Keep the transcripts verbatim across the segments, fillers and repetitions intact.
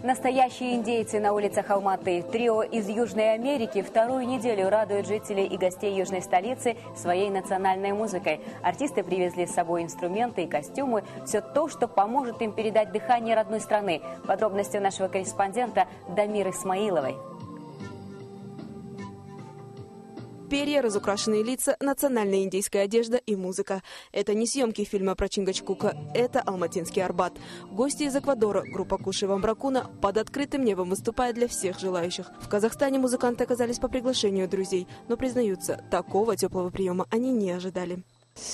Настоящие индейцы на улицах Алматы. Трио из Южной Америки вторую неделю радует жителей и гостей южной столицы своей национальной музыкой. Артисты привезли с собой инструменты и костюмы. Все то, что поможет им передать дыхание родной страны. Подробности у нашего корреспондента Дамиры Исмаиловой. Перья, разукрашенные лица, национальная индейская одежда и музыка. Это не съемки фильма про Чингачгука, это алматинский Арбат. Гости из Эквадора, группа Куши Вамбракуна, под открытым небом выступает для всех желающих. В Казахстане музыканты оказались по приглашению друзей, но признаются, такого теплого приема они не ожидали.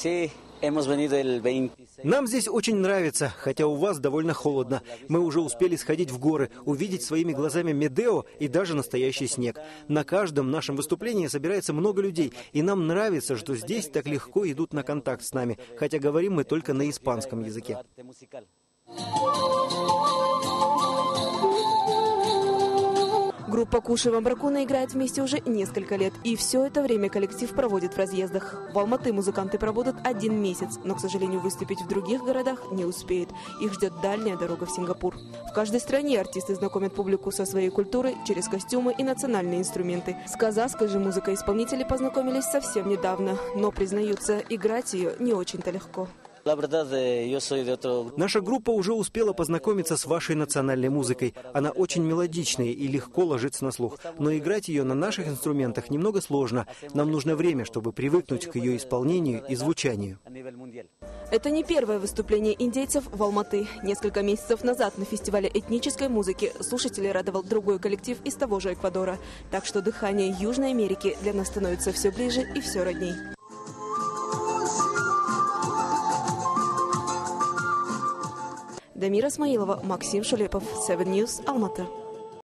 Нам здесь очень нравится, хотя у вас довольно холодно. Мы уже успели сходить в горы, увидеть своими глазами Медео и даже настоящий снег. На каждом нашем выступлении собирается много людей, и нам нравится, что здесь так легко идут на контакт с нами, хотя говорим мы только на испанском языке. Группа Куши Вамбракуна играет вместе уже несколько лет, и все это время коллектив проводит в разъездах. В Алматы музыканты пробудут один месяц, но, к сожалению, выступить в других городах не успеют. Их ждет дальняя дорога в Сингапур. В каждой стране артисты знакомят публику со своей культурой через костюмы и национальные инструменты. С казахской же музыкой исполнители познакомились совсем недавно, но, признаются, играть ее не очень-то легко. Наша группа уже успела познакомиться с вашей национальной музыкой. Она очень мелодичная и легко ложится на слух. Но играть ее на наших инструментах немного сложно. Нам нужно время, чтобы привыкнуть к ее исполнению и звучанию. Это не первое выступление индейцев в Алматы. Несколько месяцев назад на фестивале этнической музыки слушателей радовал другой коллектив из того же Эквадора. Так что дыхание Южной Америки для нас становится все ближе и все родней. Дамира Исмаилова, Максим Шулепов, Seven News, Алматы.